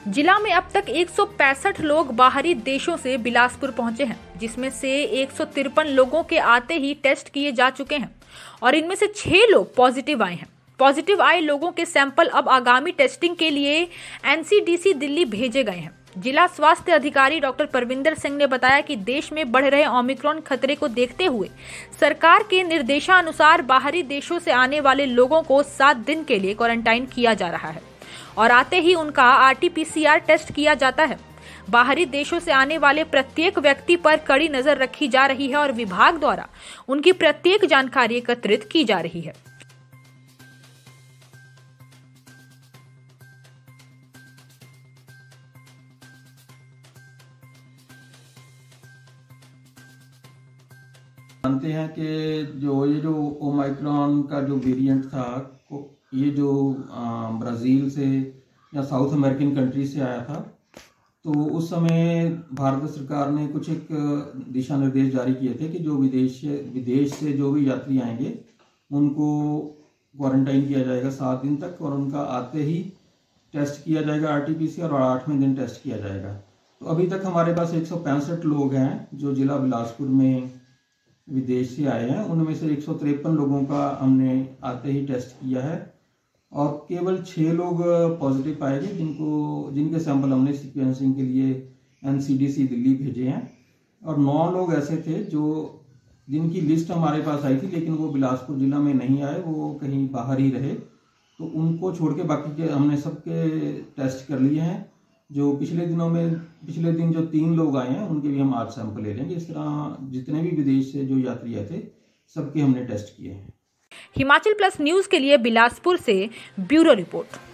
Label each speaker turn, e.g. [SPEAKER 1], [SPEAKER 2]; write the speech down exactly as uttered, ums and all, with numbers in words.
[SPEAKER 1] जिला में अब तक एक सौ पैंसठ लोग बाहरी देशों से बिलासपुर पहुंचे हैं, जिसमें से एक सौ तिरपन लोगों के आते ही टेस्ट किए जा चुके हैं और इनमें से छह लोग पॉजिटिव आए हैं। पॉजिटिव आए लोगों के सैंपल अब आगामी टेस्टिंग के लिए एनसीडीसी दिल्ली भेजे गए हैं। जिला स्वास्थ्य अधिकारी डॉक्टर परविंदर सिंह ने बताया कि देश में बढ़ रहे ओमिक्रॉन खतरे को देखते हुए सरकार के निर्देशानुसार बाहरी देशों से आने वाले लोगों को सात दिन के लिए क्वारंटाइन किया जा रहा है और आते ही उनका आरटीपीसीआर टेस्ट किया जाता है। बाहरी देशों से आने वाले प्रत्येक व्यक्ति पर कड़ी नजर रखी जा रही है और विभाग द्वारा उनकी प्रत्येक जानकारी एकत्रित की जा रही है।
[SPEAKER 2] जानते हैं कि जो ये जो ओमाइक्रॉन का जो वेरिएंट था, ये जो ब्राज़ील से या साउथ अमेरिकन कंट्री से आया था, तो उस समय भारत सरकार ने कुछ एक दिशा निर्देश जारी किए थे कि जो विदेश विदेश से जो भी यात्री आएंगे उनको क्वारंटाइन किया जाएगा सात दिन तक और उनका आते ही टेस्ट किया जाएगा आरटीपीसीआर और आठवें दिन टेस्ट किया जाएगा। तो अभी तक हमारे पास एक सौ पैंसठ लोग हैं जो जिला बिलासपुर में विदेश से आए हैं। उनमें से एक सौ तिरपन लोगों का हमने आते ही टेस्ट किया है और केवल छः लोग पॉजिटिव पाए गए जिनको जिनके सैंपल हमने सीक्वेंसिंग के लिए एनसीडीसी दिल्ली भेजे हैं और नौ लोग ऐसे थे जो जिनकी लिस्ट हमारे पास आई थी लेकिन वो बिलासपुर जिला में नहीं आए, वो कहीं बाहर ही रहे। तो उनको छोड़ के बाकी के हमने सबके टेस्ट कर लिए हैं। जो पिछले दिनों में पिछले दिन जो तीन लोग आए हैं उनके भी हम आज सैंपल ले लेंगे। इस तरह जितने भी विदेश से जो यात्री आए थे सबके हमने टेस्ट किए हैं।
[SPEAKER 1] हिमाचल प्लस न्यूज के लिए बिलासपुर से ब्यूरो रिपोर्ट।